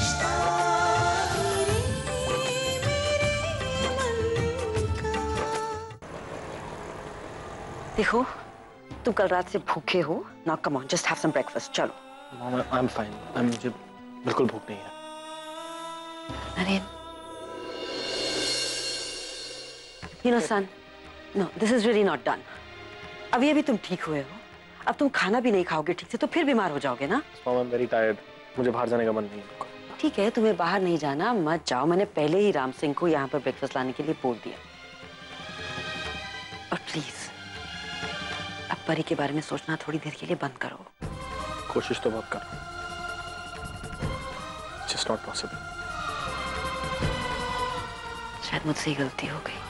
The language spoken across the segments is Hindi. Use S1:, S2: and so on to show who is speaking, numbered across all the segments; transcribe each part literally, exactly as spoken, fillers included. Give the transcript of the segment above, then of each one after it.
S1: रिश्ता मेरे मेरे मन का।
S2: देखो तुम कल रात से भूखे हो ना, come on just have some breakfast. चलो।
S3: Mom I am fine, I मुझे बिल्कुल भूख नहीं है।
S2: अरे You know, son, no, this is really not done. अभी अभी तुम ठीक हुए हो, अब तुम खाना भी नहीं खाओगे ठीक से तो फिर बीमार हो जाओगे ना।
S3: Mom, I'm very tired. मुझे बाहर जाने का मन नहीं है।
S2: ठीक है, तुम्हें बाहर नहीं जाना, मत जाओ। मैंने पहले ही राम सिंह को यहाँ पर ब्रेकफास्ट लाने के लिए बोल दिया। और प्लीज अब परी के बारे में सोचना थोड़ी देर के लिए बंद करो।
S3: कोशिश तो बहुत कर रहा हूँ। It's just not possible.
S2: शायद मुझसे ही गलती हो गई।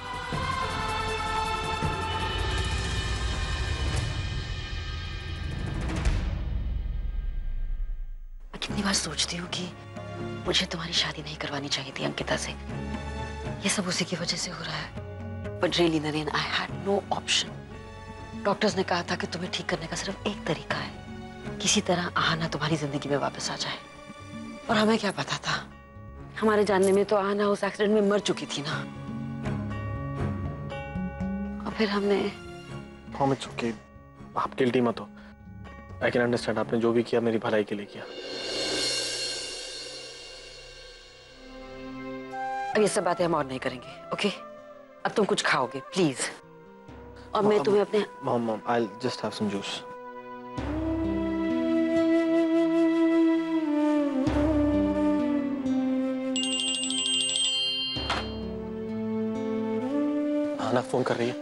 S2: कितनी बार सोचती हूँ कि मुझे तुम्हारी शादी नहीं करवानी चाहिए थी अंकिता से। ये सब उसी की वजह से हो रहा है। But really Naren, I had no option. Doctors ने कहा था कि तुम्हें ठीक करने का सिर्फ एक तरीका है, किसी तरह आहाना तुम्हारी जिंदगी में वापस आ जाए। और हमें क्या पता था, हमारे जानने में तो आहाना उस एक्सीडेंट में मर चुकी थी ना। और फिर हमने
S3: Mom, it's okay. आप गिल्टी मत हो। I can understand, आपने जो भी किया मेरी भलाई के लिए किया।
S2: अब ये सब बातें हम और नहीं करेंगे, ओके? अब तुम कुछ खाओगे प्लीज। और मैं तुम्हें अपने
S3: Mom, Mom, I'll just have some juice. Aana phone कर रही है।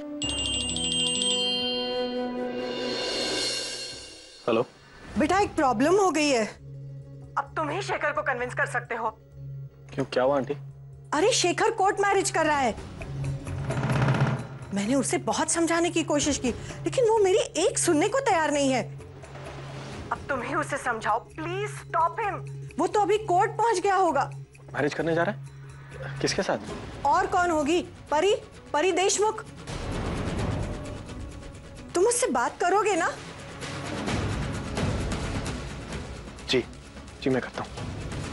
S3: हेलो
S4: बेटा, एक प्रॉब्लम हो गई है। अब तुम ही शेखर को कन्विंस कर सकते हो।
S3: क्यों, क्या हुआ आंटी?
S4: अरे शेखर कोर्ट मैरिज कर रहा है। मैंने उसे बहुत समझाने की कोशिश की, लेकिन वो मेरी एक सुनने को तैयार नहीं है। अब तुम ही उसे समझाओ, प्लीज स्टॉप हिम। वो तो अभी कोर्ट पहुंच गया होगा।
S3: मैरिज करने जा रहा है? किसके साथ?
S4: और कौन होगी? परी, परी देशमुख। तुम उससे बात करोगे ना?
S3: जी जी मैं करता हूँ।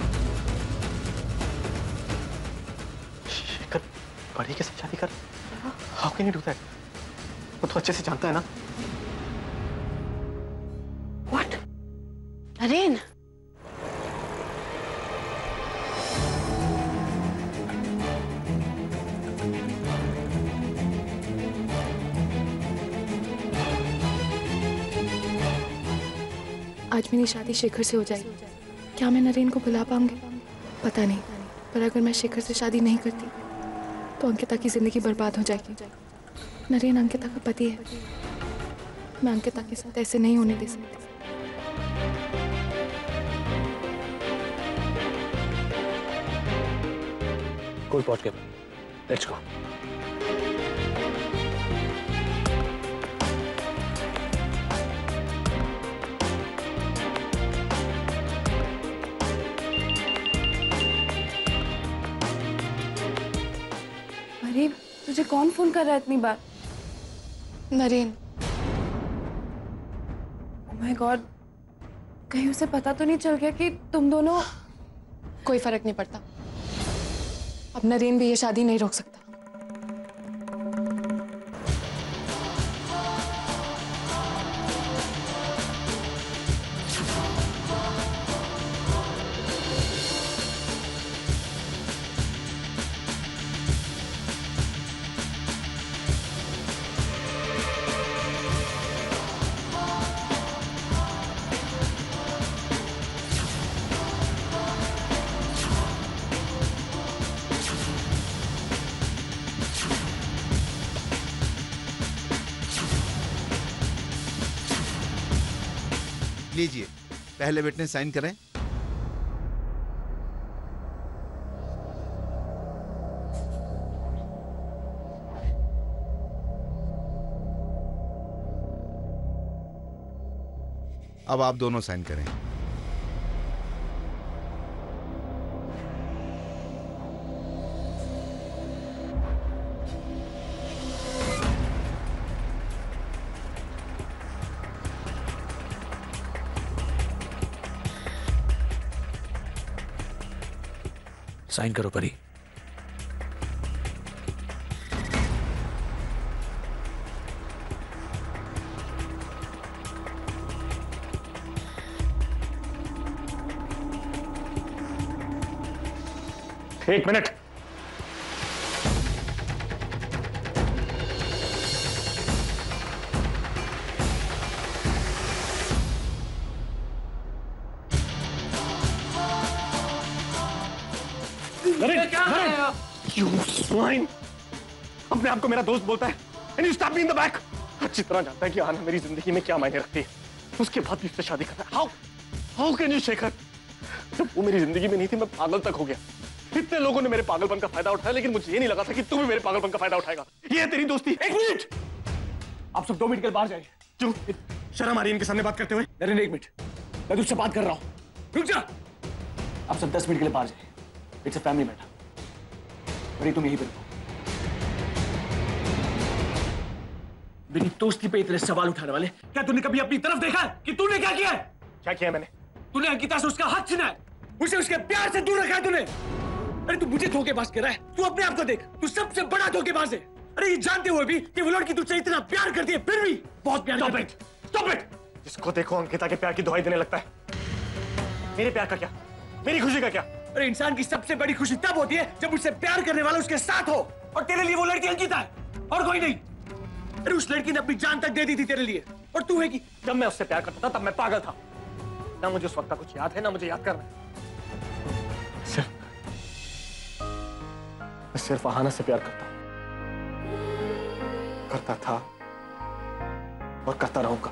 S3: शेखर परी के साथ शादी कर? How can you do that? वो तो अच्छे से जानता है ना।
S2: What? नरेन,
S5: आज मेरी शादी शेखर से हो जाएगी। क्या मैं नरेन को बुला पाऊंगी? पता नहीं, पर अगर मैं शेखर से शादी नहीं करती तो अंकिता की जिंदगी बर्बाद हो जाएगी। नरेन अंकिता का पति है, मैं अंकिता के साथ ऐसे नहीं होने दे सकती।
S3: कोई पहुंच गया। Let's go.
S5: अरे तुझे कौन फोन कर रहा है इतनी बार? नरेन। ओह माय गॉड, कहीं उसे पता तो नहीं चल गया कि तुम दोनों? कोई फर्क नहीं पड़ता, अब नरेन भी ये शादी नहीं रोक सकता।
S6: लीजिए, पहले विटनेस साइन करें। अब आप दोनों साइन करें।
S7: साइन करो परी।
S3: एक मिनट। You swine! अपने आप को मेरा दोस्त बोलता है and you stab me in the back. अच्छी तरह जानता है कि आना मेरी जिंदगी में क्या मायने रखती है। उसके बाद भी उससे शादी करना है। How? How can you shake her? जब वो मेरी जिंदगी में नहीं थी मैं पागल तक हो गया। इतने लोगों ने मेरे पागलपन का फायदा उठाया लेकिन मुझे ये नहीं लगा था कि तू भी मेरे पागलपन का फायदा उठाएगा। ये है तेरी दोस्ती। एक मिनट। आप सब दो मिनट के बाहर जाइए। क्यों? शर्म आ रही है इनके सामने बात करते हुए? नरेन एक मिनट, मैं तुझसे बात कर रहा हूँ। रुक जा। आप सब दस मिनट के लिए बाहर जाइए। It's a family matter. अरे तुम यहीं पे रुको। मेरी दोस्ती पे इतने सवाल उठाने वाले, क्या तूने कभी अपनी तरफ देखा है कि तूने क्या किया है? क्या किया है मैंने? तूने अंकिता से उसका हक छीना है, उसे उसके प्यार से दूर रखा है तूने। अरे तू मुझे धोखेबाज कह रहा है, तू अपने आप को देख, तू सबसे बड़ा धोखेबाज है। अरे ये जानते हुए भी कि वो लड़की तुझसे इतना प्यार करती है, फिर भी बहुत प्यार करती है। Stop it! जिसको देखो अंकिता के प्यार की दुहाई देने लगता है। मेरे प्यार का क्या? मेरी खुशी का क्या? अरे इंसान की सबसे बड़ी खुशी तब होती है जब उससे प्यार करने वाला उसके साथ हो, और तेरे लिए वो लड़की अंकिता है और कोई नहीं। अरे उस लड़की ने अपनी जान तक दे दी थी तेरे लिए, और तू है कि जब मैं उससे प्यार करता था तब मैं पागल था। ना मुझे उस वक्त का कुछ याद है ना मुझे याद करना है। सिर्फ मैं सिर्फ आहाना से प्यार करता हूं, करता था और करता रहूंगा,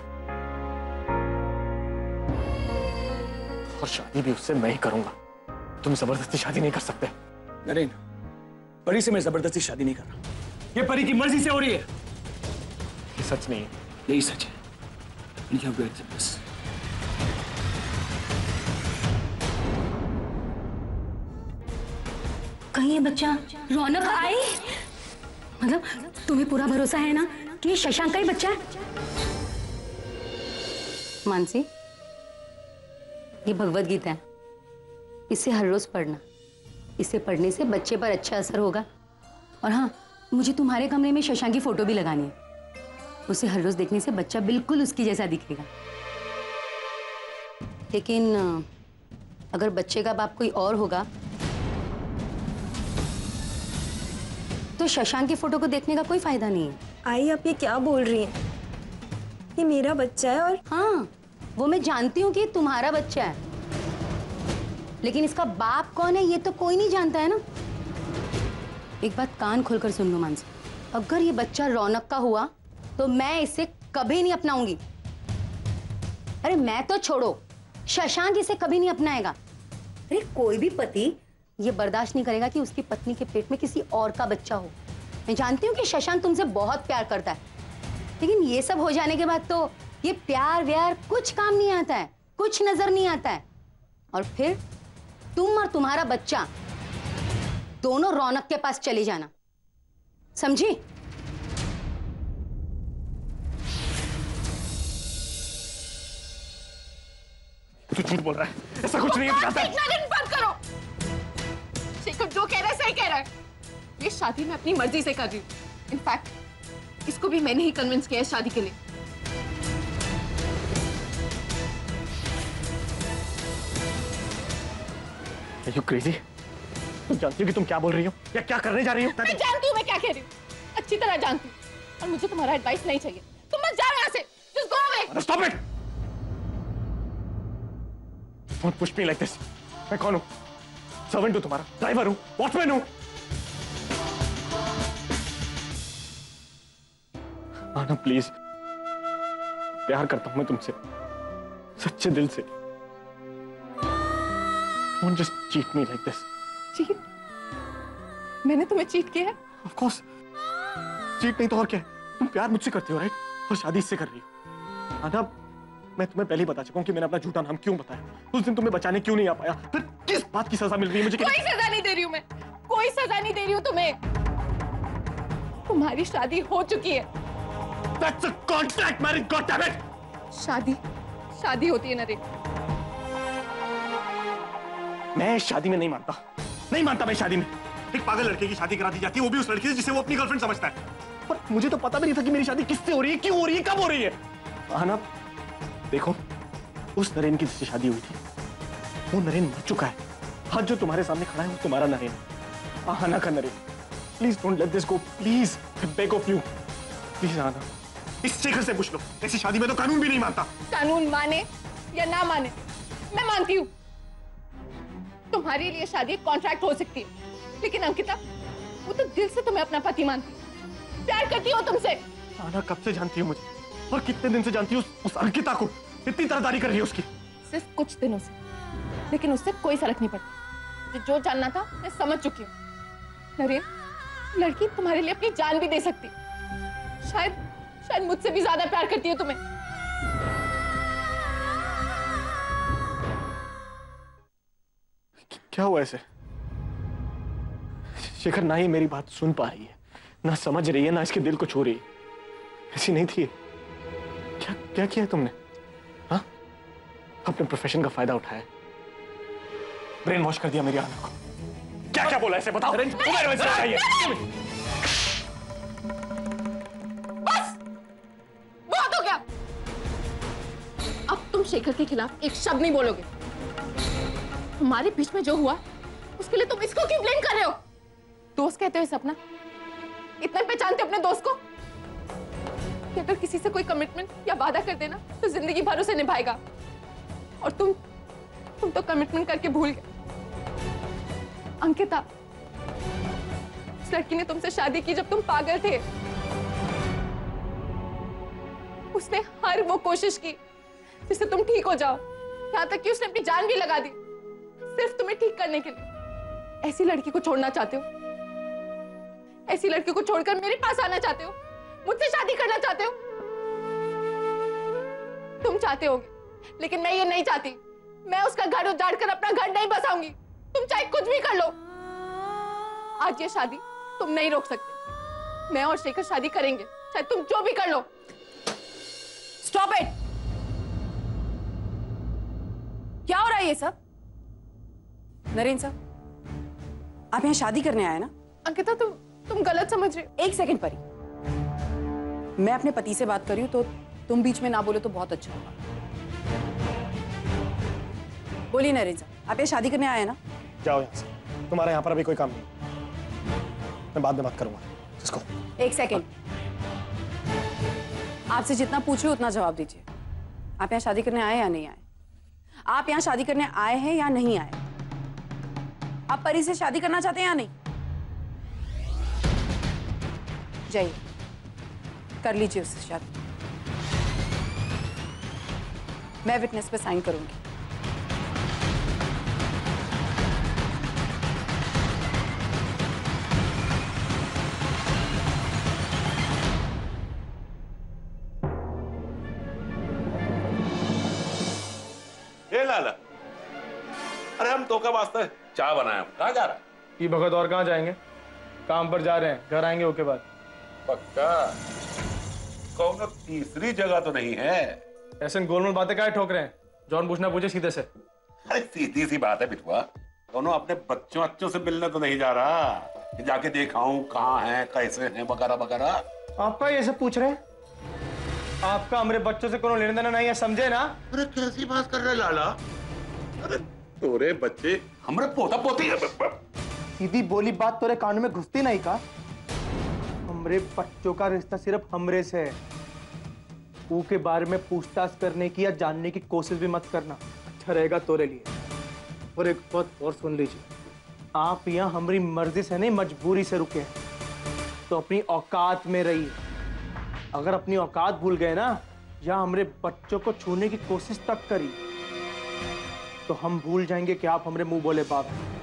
S3: और शादी भी उससे मैं ही करूंगा। तुम जबरदस्ती शादी नहीं कर सकते। नरेन, परी से मैं जबरदस्ती शादी नहीं कर रहा, ये परी की मर्जी से हो रही है। ये सच नहीं है। यही सच है। You have to accept this.
S8: कहीं ये बच्चा रौनक आई? मतलब तुम्हें पूरा भरोसा है ना कि ये शशांक का ही बच्चा है?
S9: मानसी, ये भगवत गीता है, इसे हर रोज पढ़ना। इसे पढ़ने से बच्चे पर अच्छा असर होगा। और हाँ, मुझे तुम्हारे कमरे में शशांक की फोटो भी लगानी है। उसे हर रोज देखने से बच्चा बिल्कुल उसकी जैसा दिखेगा। लेकिन अगर बच्चे का बाप कोई और होगा तो शशांक की फोटो को देखने का कोई फायदा नहीं है।
S8: आई, आप ये क्या बोल रही हैं? ये मेरा बच्चा है। और
S9: हाँ, वो मैं जानती हूँ कि तुम्हारा बच्चा है, लेकिन इसका बाप कौन है ये तो कोई नहीं जानता है ना। एक बात कान खोलकर सुन लो मानसी, अगर ये बच्चा रौनक का हुआ तो मैं इसे कभी नहीं अपनाऊंगी। अरे मैं तो छोड़ो, शशांक इसे कभी नहीं अपनाएगा। अरे कोई भी पति ये बर्दाश्त नहीं करेगा कि उसकी पत्नी के पेट में किसी और का बच्चा हो। मैं जानती हूँ कि शशांक तुमसे बहुत प्यार करता है, लेकिन ये सब हो जाने के बाद तो ये प्यार व्यार कुछ काम नहीं आता है, कुछ नजर नहीं आता है। और फिर तुम और तुम्हारा बच्चा दोनों रौनक के पास चले जाना, समझी?
S3: तू झूठ बोल रहा है, ऐसा कुछ नहीं है।
S5: इतना दिन बंद करो। शेखर जो कह रहा है सही कह रहा है। ये शादी मैं अपनी मर्जी से कर रही हूँ। इनफैक्ट इसको भी मैंने ही कन्विंस किया है शादी के लिए।
S3: Are you crazy? तुम जानती हो कि तुम क्या बोल रही हो या क्या करने जा रही हो?
S5: मैं जानती हूँ मैं क्या कह रही हूँ, अच्छी तरह जानती हूँ, और मुझे तुम्हारा एडवाइस नहीं चाहिए। तुम मत जाओ यहाँ से। Just go away.
S3: Stop it! Don't push me like this. मैं कौन हूँ? सर्वेंट हूँ तुम्हारा, ड्राइवर हूँ, वॉचमैन हूँ। आना प्लीज, प्यार करता हूँ मैं तुमसे, सच्चे दिल से। Don't just cheat me like this.
S5: Cheat? मैंने तुम्हें चीट किया है?
S3: Of course. चीट नहीं तो और क्या है? तुम प्यार मुझसे करती हो, राइट? और शादी इससे कर रही हो। आना, मैं तुम्हें पहले ही बता चुका हूँ कि मैंने अपना झूठा नाम क्यों बताया। उस दिन तुम्हें बचाने क्यों नहीं आ पाया? फिर किस बात की सजा मिल रही है मुझे?
S5: कोई सजा नहीं दे रही हूँ मैं, कोई सजा नहीं दे रही हूँ तुम्हें। तुम्हारी शादी हो चुकी है।
S3: That's a contract marriage, God damn it!
S5: शादी, शादी होती है नरेन।
S3: मैं शादी में नहीं मानता। नहीं मानता मैं शादी में। एक पागल लड़के की शादी करा दी जाती है, वो भी उस लड़की से जिसे वो अपनी गर्लफ्रेंड समझता है। और मुझे तो पता भी नहीं था कि मेरी शादी किससे हो रही है, क्यों हो रही है, कब हो रही है। आना देखो, उस नरेन की जिससे शादी हुई थी वो नरेन मर चुका है। आज जो तुम्हारे सामने खड़ा है वो तुम्हारा नरेन, आना का Naren. Please don't let this go, please, I beg of you, please Aana. इस शेखर से पूछ लो, ऐसी शादी में तो कानून भी नहीं मानता।
S5: कानून माने या ना माने, मैं मानती हूँ। तुम्हारे लिए शादी एक कॉन्ट्रैक्ट हो सकती है, लेकिन अंकिता, वो तो दिल से तुम्हें अपना पति मानती, प्यार करती हो तुमसे।
S3: आना कब से जानती हो मुझे, और कितने दिन से जानती हो उस, उस अंकिता को? इतनी तरदारी कर रही है उसकी।
S5: सिर्फ कुछ दिनों से, लेकिन उससे कोई फर्क नहीं पड़ता। जो जानना था मैं समझ चुकी हूँ। नरेन, लड़की तुम्हारे लिए अपनी जान भी दे सकती, शायद शायद मुझसे भी ज्यादा प्यार करती है तुम्हें।
S3: क्या हुआ ऐसे? शेखर ना ही मेरी बात सुन पा रही है, ना समझ रही है, ना इसके दिल को छू रही है। ऐसी नहीं थी। क्या क्या किया तुमने? हाँ, अपने प्रोफेशन का फायदा उठाया, ब्रेन वॉश कर दिया मेरी आना को। क्या क्या बोला ऐसे बताओ।
S5: बस, बहुत हो गया। अब तुम शेखर के खिलाफ एक शब्द नहीं बोलोगे। हमारे बीच में जो हुआ उसके लिए तुम इसको क्यों ब्लेम कर रहे हो? दोस्त कहते हो सपना, इतना पहचानते अपने दोस्त को कि अगर किसी से कोई कमिटमेंट या वादा कर देना तो जिंदगी भर उसे निभाएगा। और तुम तुम तो कमिटमेंट करके भूल गए। अंकिता, उस लड़की ने तुमसे शादी की जब तुम पागल थे। उसने हर वो कोशिश की जिससे तुम ठीक हो जाओ, यहाँ तक कि उसने अपनी जान भी लगा दी सिर्फ तुम्हें ठीक करने के लिए। ऐसी लड़की को छोड़ना चाहते हो? ऐसी लड़की को छोड़कर मेरे पास आना चाहते हो? मुझसे शादी करना चाहते हो? तुम चाहते होगे, लेकिन मैं ये नहीं चाहती। मैं उसका घर उजाड़ कर अपना घर नहीं बसाऊंगी, तुम चाहे कुछ भी कर लो। आज ये शादी तुम नहीं रोक सकते। मैं और शेखर शादी करेंगे, चाहे तुम जो भी कर लो।
S9: Stop it! क्या हो रहा है ये सब? नरेन साहब, आप यहाँ शादी करने आए ना?
S5: अंकिता, तुम तुम गलत समझ रहे हो।
S9: एक सेकंड परी, मैं अपने पति से बात कर रही हूँ, तो तुम बीच में ना बोले तो बहुत अच्छा होगा। बोलिए नरेन साहब, आप यहाँ शादी करने आए ना?
S3: जाओ यहाँ से, तुम्हारा यहाँ पर अभी कोई काम नहीं। मैं बाद में बात करूंगा। इसको
S9: एक सेकंड, आपसे जितना पूछ रही उतना जवाब दीजिए। आप यहाँ शादी करने आए या नहीं आए? आप यहाँ शादी करने आए हैं या नहीं आए? आप परी से शादी करना चाहते हैं या नहीं? जाइए, कर लीजिए उससे शादी। मैं विटनेस पे साइन करूंगी।
S7: ए लाला, अरे हम तो कब वास्ते चाय बनाया, कहाँ जा रहा है?
S3: ये भगत और कहाँ जाएंगे? काम पर जा रहे हैं, घर आएंगे ओके बाद।
S7: पक्का? कौन तीसरी जगह तो नहीं है?
S3: ऐसे गोलमोल बातें काहे ठोक रहे हैं? जॉन पूछना पूछे सीधे से।
S7: अरे सीधी सी बात है बिटुआ, दोनों अपने बच्चों बच्चों से मिलने तो नहीं जा रहा कि जाके देखाऊं कहाँ हैं, कैसे हैं, वगैरह वगैरह।
S3: आपका ये सब पूछ रहे हैं? आपका हमारे बच्चों से कोनो लेना देना नहीं है, समझे ना?
S7: अरे कैसी बात कर रहे लाला? अरे तोरे बच्चे हमारे पोता पोती है।
S3: सीधी बोली बात तोरे कान में घुसती नहीं का? हमरे बच्चों का रिश्ता सिर्फ हमरे से है। वो के बारे में पूछताछ करने की या जानने की कोशिश भी मत करना, अच्छा रहेगा तोरे लिए। और एक बात और सुन लीजिए, आप यहाँ हमारी मर्जी से नहीं मजबूरी से रुके हैं, तो अपनी औकात में रहिए। अगर अपनी औकात भूल गए ना, या हमारे बच्चों को छूने की कोशिश तक करी, तो हम भूल जाएंगे कि आप हमारे मुंह बोले बाप हैं।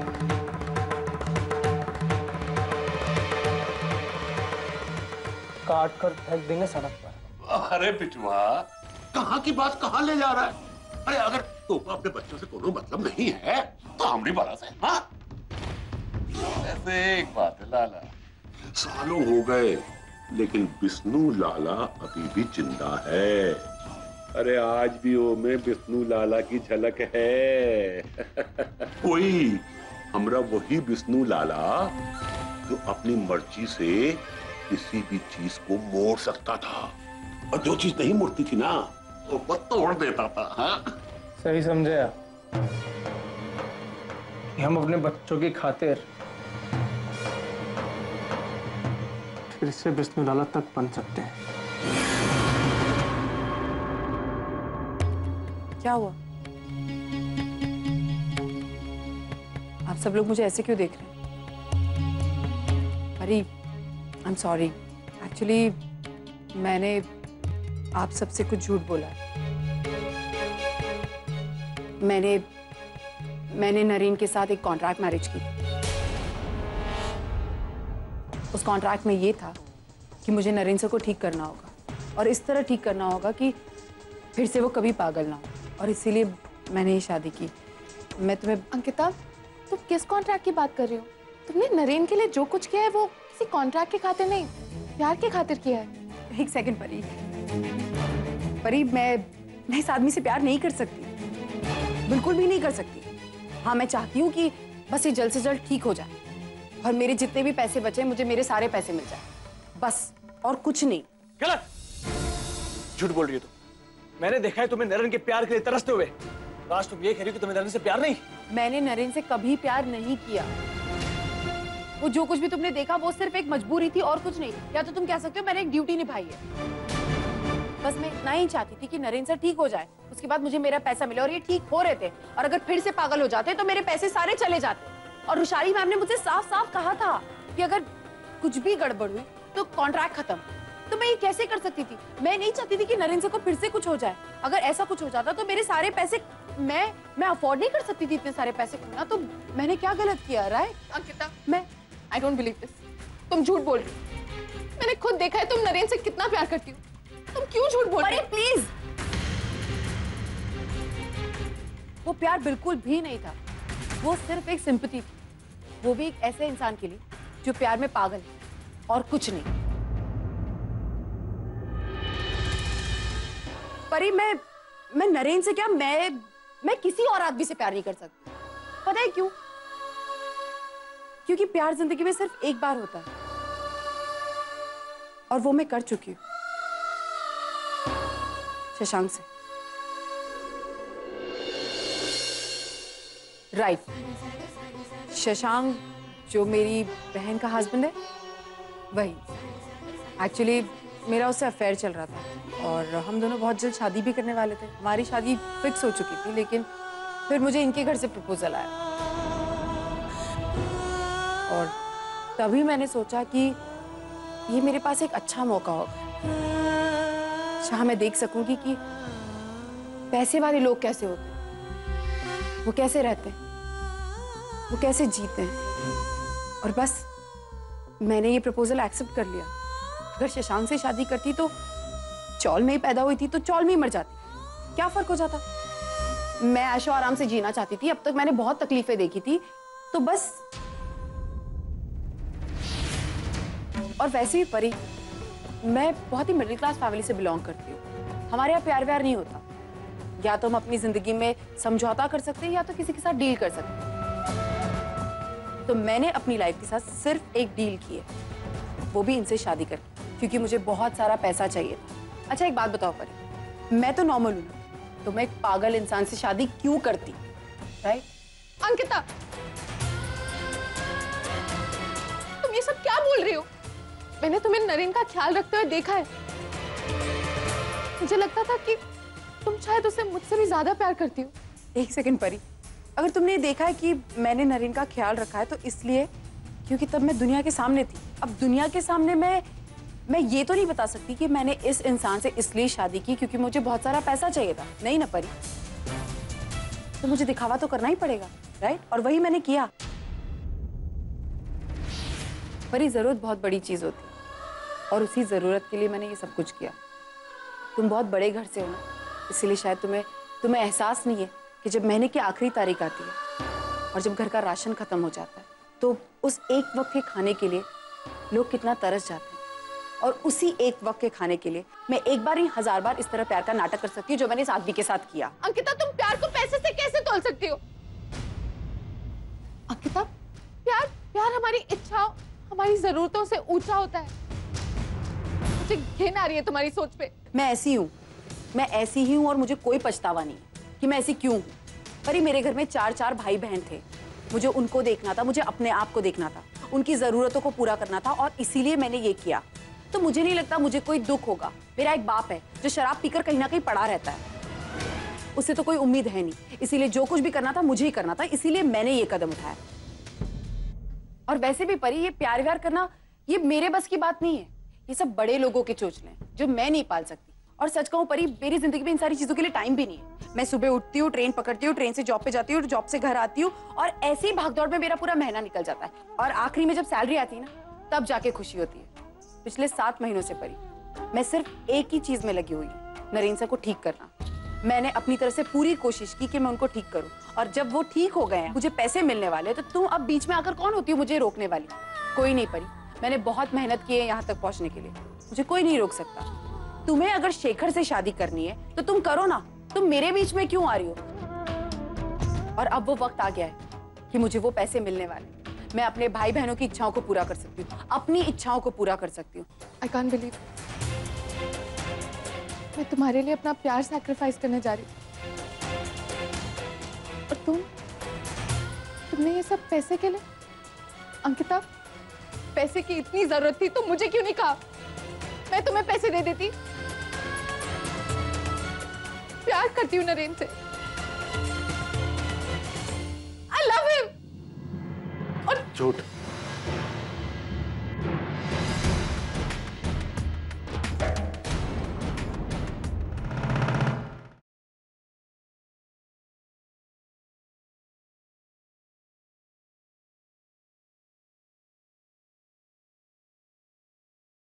S3: काट कर फेंक देंगे सड़क पर।
S7: अरे बिटुआ, कहाँ की बात कहाँ ले जा रहा है? अरे अगर तुमको अपने बच्चों से कोई मतलब नहीं है तो हमारी बात से, हाँ? ऐसे एक बात है लाला, सालों हो गए लेकिन विष्णु लाला अभी भी जिंदा है। अरे आज भी वो में विष्णु लाला की झलक है। कोई हमरा वही विष्णु लाला जो अपनी मर्जी से किसी भी चीज को मोड़ सकता था, और जो चीज नहीं मुड़ती थी ना तो वो तोड़ देता था। हाँ?
S3: सही समझे आप कि हम अपने बच्चों की खातिर फिर से विष्णु लाला तक बन सकते हैं।
S4: क्या हुआ? आप सब लोग मुझे ऐसे क्यों देख रहे हैं? अरे आई एम सॉरी, एक्चुअली मैंने आप सबसे कुछ झूठ बोला है। मैंने मैंने नरेन के साथ एक कॉन्ट्रैक्ट मैरिज की। उस कॉन्ट्रैक्ट में ये था कि मुझे नरेन से को ठीक करना होगा, और इस तरह ठीक करना होगा कि फिर से वो कभी पागल ना हो, और इसीलिए मैंने ये शादी की। मैं तुम्हें
S5: अंकिता, तुम किस कॉन्ट्रैक्ट की बात कर रही हो? तुमने नरेन के लिए जो कुछ किया है वो किसी कॉन्ट्रैक्ट के खातिर नहीं, प्यार के खातिर किया है।
S4: एक सेकंड परी, परी मैं मैं इस आदमी से प्यार नहीं कर सकती, बिल्कुल भी नहीं कर सकती। हाँ, मैं चाहती हूँ कि बस ये जल्द से जल्द ठीक हो जाए और मेरे जितने भी पैसे बचे मुझे मेरे सारे पैसे मिल जाए, बस, और कुछ नहीं।
S3: गलत, झूठ बोल रही हो तुम। मैंने देखा है तुम्हें नरेन के प्यार के लिए तरसते हुए। आज तुम ये कह रही हो कि तुम्हें नरेन से प्यार नहीं?
S4: मैंने नरेन से कभी प्यार नहीं किया। वो जो कुछ भी तुमने देखा वो सिर्फ एक मजबूरी थी और कुछ नहीं। या तो तुम कह सकते हो मैंने एक ड्यूटी निभाई है। बस मैं इतना ही चाहती थी कि नरेन से ठीक हो जाए, उसके बाद मुझे मेरा पैसा मिले, और ये ठीक हो रहे थे। और अगर फिर से पागल हो जाते तो मेरे पैसे सारे चले जाते। और रुशाली मैम ने मुझे साफ साफ कहा था कि अगर कुछ भी गड़बड़ हुई तो कॉन्ट्रैक्ट खत्म। तो मैं ये कैसे कर सकती थी? मैं नहीं चाहती थी कि नरेन से को फिर से कुछ हो जाए। अगर ऐसा कुछ हो जाता तो मेरे सारे पैसे मैं मैं अफोर्ड नहीं कर सकती थी इतने सारे पैसे खोना। तो मैंने क्या गलत किया? राइट
S5: अंकिता,
S4: मैं
S5: आई डोंट बिलीव दिस। तुम झूठ बोल रही हो। मैंने खुद देखा है तुम नरेन से कितना प्यार करती हो। तुम क्यों झूठ बोल रही हो?
S4: प्लीज, वो प्यार बिल्कुल भी नहीं था, वो सिर्फ एक सिंपैथी थी, वो भी एक ऐसे इंसान के लिए जो प्यार में पागल है, और कुछ नहीं। परी, मैं मैं नरेन से क्या, मैं मैं किसी और आदमी से प्यार नहीं कर सकती। पता है क्यों? क्योंकि प्यार जिंदगी में सिर्फ एक बार होता है, और वो मैं कर चुकी हूँ शशांक से। Right right. शशांक जो मेरी बहन का हस्बैंड है, वही। एक्चुअली मेरा उससे अफेयर चल रहा था और हम दोनों बहुत जल्द शादी भी करने वाले थे। हमारी शादी फिक्स हो चुकी थी, लेकिन फिर मुझे इनके घर से प्रपोजल आया और तभी मैंने सोचा कि ये मेरे पास एक अच्छा मौका होगा जहाँ मैं देख सकूंगी कि पैसे वाले लोग कैसे होते हैं, वो कैसे रहते हैं, वो कैसे जीते हैं। और बस मैंने ये प्रपोजल एक्सेप्ट कर लिया। अगर शशांक से शादी करती तो चौल में ही पैदा हुई थी तो चौल में ही मर जाती, क्या फर्क हो जाता। मैं ऐशो आराम से जीना चाहती थी, अब तक मैंने बहुत तकलीफें देखी थी, तो बस। और वैसे भी परी, मैं बहुत ही मिडिल क्लास फैमिली से बिलोंग करती हूँ। हमारे यहाँ प्यार व्यार नहीं होता, या तो हम अपनी जिंदगी में समझौता कर सकते हैं या तो किसी के साथ डील कर सकते हैं। तो मैंने अपनी लाइफ के साथ सिर्फ एक डील की है, वो भी इनसे शादी करके, क्योंकि मुझे बहुत सारा पैसा चाहिए था। अच्छा एक बात बताओ परी, मैं तो नॉर्मल हूँ, तो मैं एक पागल इंसान से शादी क्यों करती? राइट?
S5: अंकिता, तुम ये सब क्या बोल रही हो? मैंने तुम्हें नरेन का ख्याल रखते हुए देखा है। मुझे लगता था कि तुम शायद उसे मुझसे भी ज्यादा प्यार करती हो।
S4: एक सेकंड परी, अगर तुमने देखा है कि मैंने नरेन का ख्याल रखा है तो इसलिए क्योंकि तब मैं दुनिया के सामने थी। अब दुनिया के सामने मैं मैं ये तो नहीं बता सकती कि मैंने इस इंसान से इसलिए शादी की क्योंकि मुझे बहुत सारा पैसा चाहिए था, नहीं ना परी। तो मुझे दिखावा तो करना ही पड़ेगा, राइट? और वही मैंने किया। परी, जरूरत बहुत बड़ी चीज होती है और उसी जरूरत के लिए मैंने ये सब कुछ किया। तुम बहुत बड़े घर से हो ना, इसीलिए शायद तुम्हें तुम्हें एहसास नहीं है कि जब महीने की आखिरी तारीख आती है और जब घर का राशन खत्म हो जाता है तो उस एक वक्त के खाने के लिए लोग कितना तरस जाते हैं। और उसी एक वक्त के खाने के लिए मैं एक बार ही हजार बार इस तरह प्यार का नाटक कर सकती हूँ जो मैंने इस आदमी के साथ किया।
S5: अंकिता, तुम प्यार को पैसे से कैसे तोल सकती हो?
S4: अंकिता, प्यार प्यार हमारी इच्छाओं, हमारी जरूरतों से ऊंचा होता है। मुझे घिन आ रही है तुम्हारी सोच पे।
S9: मैं ऐसी हूँ, मैं ऐसी ही हूँ और मुझे कोई पछतावा नहीं है कि मैं ऐसी क्यों हूँ। पर मेरे घर में चार चार भाई बहन थे, मुझे उनको देखना था, मुझे अपने आप को देखना था, उनकी जरूरतों को पूरा करना था और इसीलिए मैंने ये किया। तो मुझे नहीं लगता मुझे कोई दुख होगा। मेरा एक बाप है जो शराब पीकर कहीं ना कहीं पड़ा रहता है, उससे तो कोई उम्मीद है नहीं, इसीलिए जो कुछ भी करना था मुझे ही करना था, इसीलिए मैंने ये कदम उठाया। और वैसे भी परी, ये प्यार व्यार करना ये मेरे बस की बात नहीं है, ये सब बड़े लोगों के चोचले हैं जो मैं नहीं पाल सकती। और सच कहूं परी, मेरी जिंदगी में इन सारी चीजों के लिए टाइम भी नहीं है। मैं सुबह उठती हूँ, ट्रेन पकड़ती हूँ, ट्रेन से जॉब पे जाती हूँ, जॉब से घर आती हूँ और ऐसे ही भागदौड़ में मेरा पूरा महीना निकल जाता है। और आखिरी में जब सैलरी आती है ना, तब जाके खुशी होती है। पिछले सात महीनों से परी मैं सिर्फ एक ही चीज में लगी हुई हूँ, नरेन सर को ठीक करना। मैंने अपनी तरफ से पूरी कोशिश की कि मैं उनको ठीक करूं और जब वो ठीक हो गए हैं, मुझे पैसे मिलने वाले, तो तुम अब बीच में आकर कौन होती हो मुझे रोकने वाली? कोई नहीं परी, मैंने बहुत मेहनत की है यहाँ तक पहुँचने के लिए, मुझे कोई नहीं रोक सकता। तुम्हें अगर शेखर से शादी करनी है तो तुम करो ना, तुम मेरे बीच में क्यों आ रही हो? और अब वो वक्त आ गया है कि मुझे वो पैसे मिलने वाले, मैं अपने भाई बहनों की इच्छाओं को पूरा कर सकती हूँ, अपनी इच्छाओं को पूरा कर सकती हूँ।
S5: आई कांट बिलीव मैं तुम्हारे लिए अपना प्यार सैक्रिफाइस करने जा रही थी और तुम तुमने ये सब पैसे के लिए? अंकिता, पैसे की इतनी जरूरत थी तो मुझे क्यों नहीं कहा? मैं तुम्हें पैसे दे देती। प्यार करती हूँ नरेन से, आई लव हिम। और
S7: झूठ